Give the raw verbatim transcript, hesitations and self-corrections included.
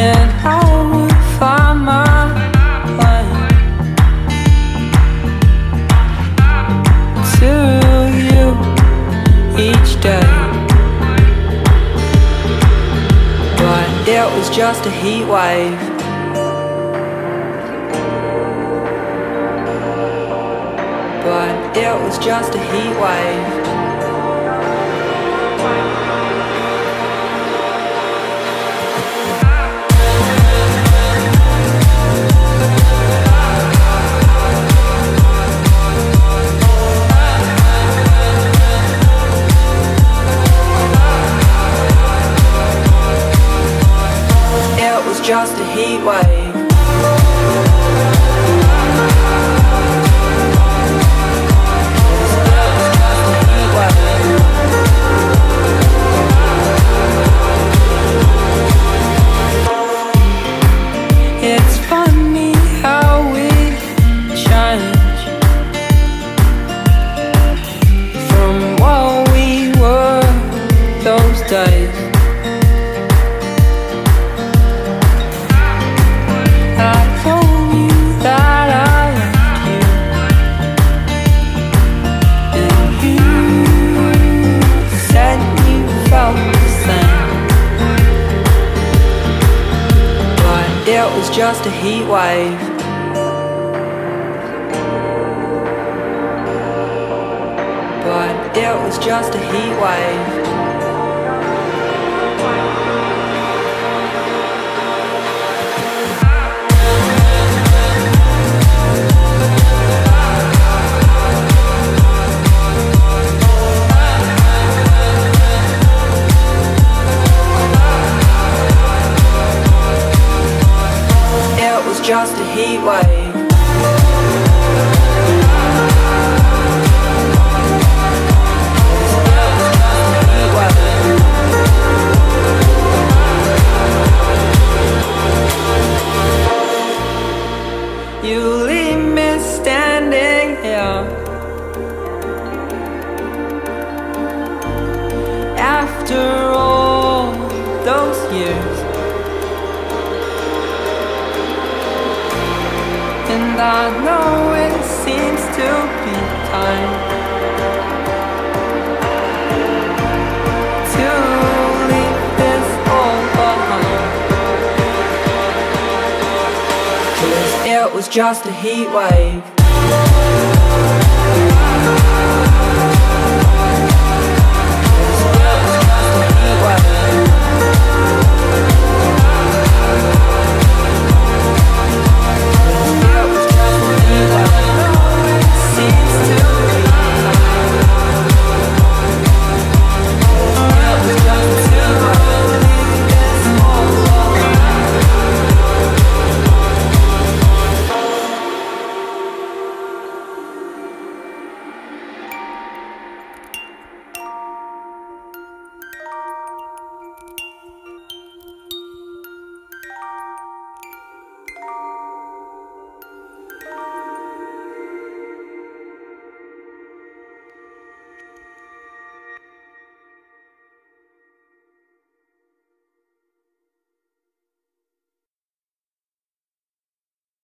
and I would find my way to you each day. But it was just a heat wave. But it was just a heat wave. It was just a heat wave. It's funny how we change from what we were those days. I told you that I loved you, and you said you felt the same. But it was just a heat wave. But it was just a heat wave. It was just a heat wave. You leave me standing here after all those years, and I know it seems to be time to leave this all behind. 'Cause it was just a heat wave.